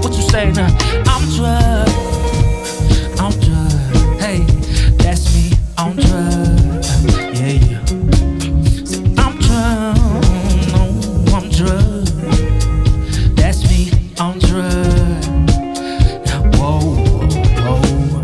What you say now? I'm drugged. I'm drugged. Hey, that's me. I'm drugged. Yeah, yeah. Say, I'm drugged. No, I'm drugged. That's me. I'm drugged. Whoa, whoa, whoa.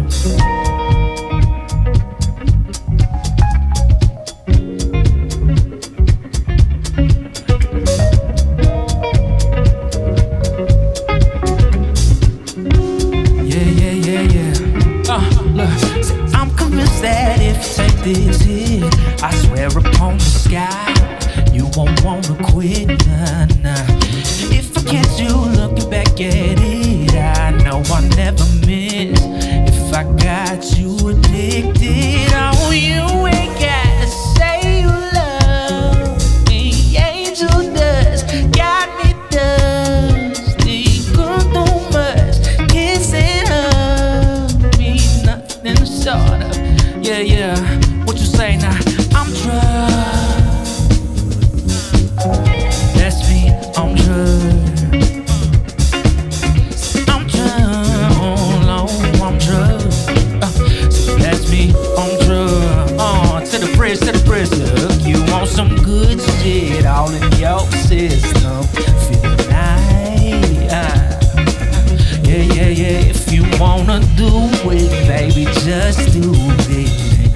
Look, I'm convinced that if you take this hit, I swear upon the sky, you won't wanna quit, nah, nah. If I catch you looking back at it, I know I never miss. If I got you addicted, oh, you ain't gotta say you love me. Angel dust got me dusty, gone too much kissing sort of. Yeah, yeah. What you say now? I'm drugged. That's me. I'm drugged. I'm drugged. Oh, no, I'm drugged. So that's me. I'm drugged. To the bridge, to the bridge. Look, you want some good shit all in your system. Feel nice. Yeah, yeah, yeah. If you wanna do it, baby, just do it.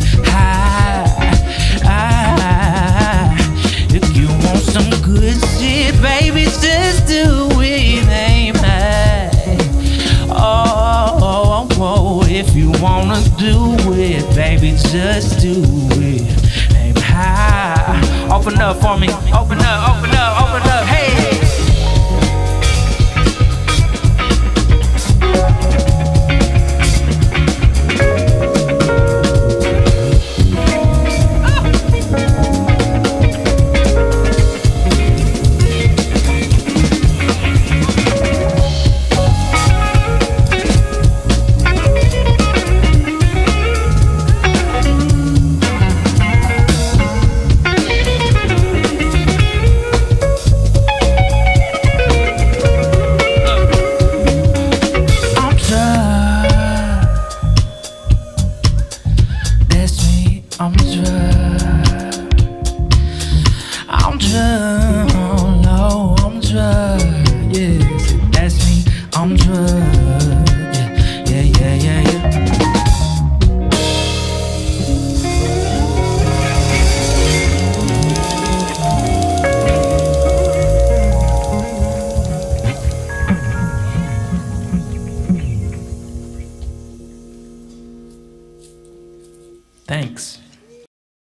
If you want some good shit, baby, just do it. Aim high. Oh, oh, if you wanna do it, baby, just do it. Aim high. Open up for me. Open up, open up, open up. Hey. I'm drugged. I'm drugged. Oh no, I'm drugged. Yes, that's me. I'm drugged. Yeah, yeah, yeah, yeah, yeah. Thanks.